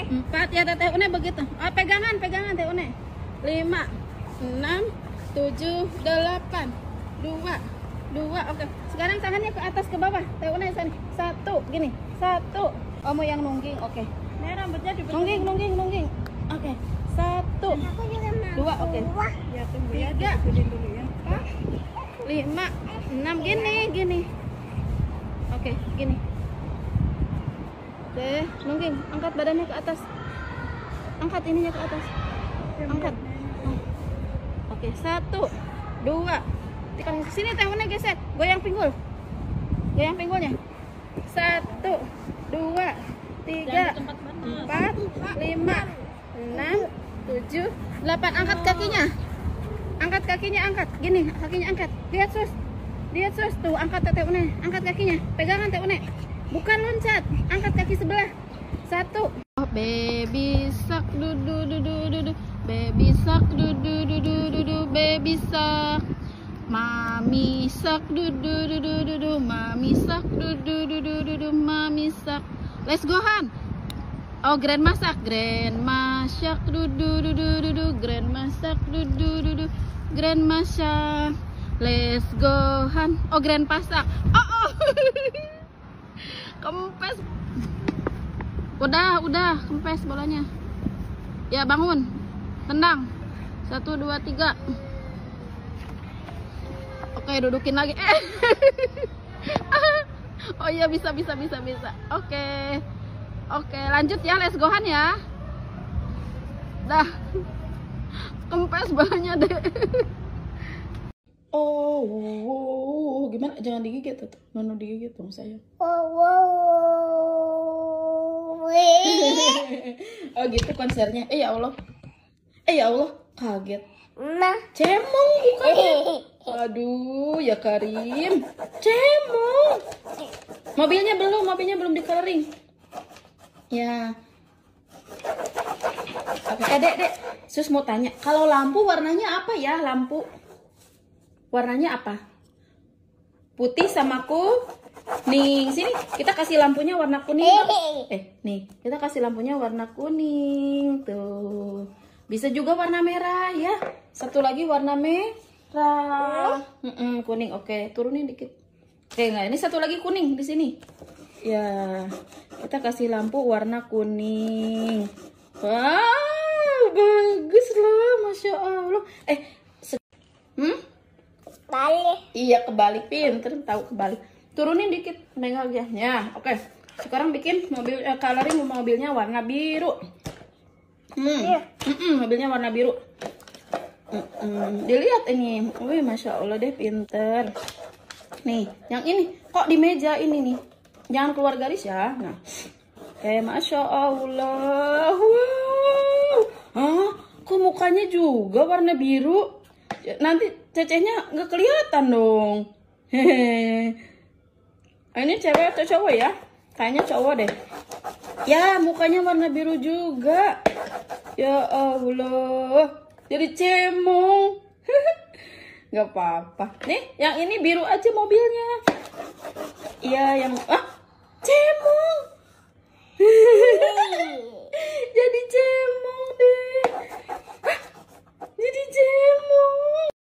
4 ya Teh Une begitu. Oh, pegangan Teh Une. 5 6 7 8 2 oke. Sekarang tangannya ke atas ke bawah. Teh Une sana. 1 gini. 1. Oh mau yang nungging. Oke. Nah, rambutnya Nungging. Oke. 1 2 oke. Ya tunggu ya, 3 diikutin dulu ya. 5 6 gini. Oke, gini. Oke, nungging, angkat badannya ke atas. Angkat ininya ke atas. Angkat. Oke, 1 2. Sini Teh Une geser. Goyang pinggulnya. 1 2 3 4 5 6 7 8. Angkat kakinya. Angkat gini, kakinya angkat. Lihat sus tuh, angkat Teh Une, angkat kakinya, pegangan Teh Une, bukan loncat, angkat kaki sebelah. 1. Oh, baby shark du, baby shark du, baby shark, mami shark du, mami shark du, mami shark. Let's go Han. Oh, grandma shark du, grandma shark du, grandma shark. Let's go Han. Oh, grandpa shark. Oh. Kempes. Udah kempes bolanya. Ya, bangun. Tendang. 1 2 3. Oke, dudukin lagi. Oh iya, bisa. Oke, lanjut ya, let's go Han ya. Dah. Kempes bolanya deh. Oh, gimana? Jangan digigit tuh. Nono digigit dong saya. Oh gitu konsernya. Ya Allah, kaget. Cemong bukannya. Aduh, ya Karim. Cemong. Mobilnya belum dikering. Ya. Oke, Dek. Sus mau tanya, kalau lampu warnanya apa ya? Warnanya apa? Putih sama kuning. Sini, kita kasih lampunya warna kuning. Nih, kita kasih lampunya warna kuning. Tuh. Bisa juga warna merah ya. Satu lagi warna merah. Kuning. Oke, turunin dikit. Oke, enggak. Ini satu lagi kuning di sini. Ya, kita kasih lampu warna kuning. Wow, bagus loh, Masya Allah. Balik. Iya, kebalik, pinter tahu kebalik. Turunin dikit mengalnya. Ya, oke. Sekarang bikin coloring mobilnya warna biru. Mobilnya warna biru. Dilihat ini. Wih, Masya Allah deh, pinter. Nih, yang ini kok di meja ini nih. Jangan keluar garis ya. Nah. Masya Allah. Wow. Kok mukanya juga warna biru? Nanti cecenya nggak kelihatan dong. Ini cewek atau cowok ya? Kayaknya cowok deh. Ya, mukanya warna biru juga. Ya Allah, jadi cemong. Nggak apa-apa. Nih, yang ini biru aja mobilnya. Iya, yang cemong. Jadi cemong deh. Jadi cemong.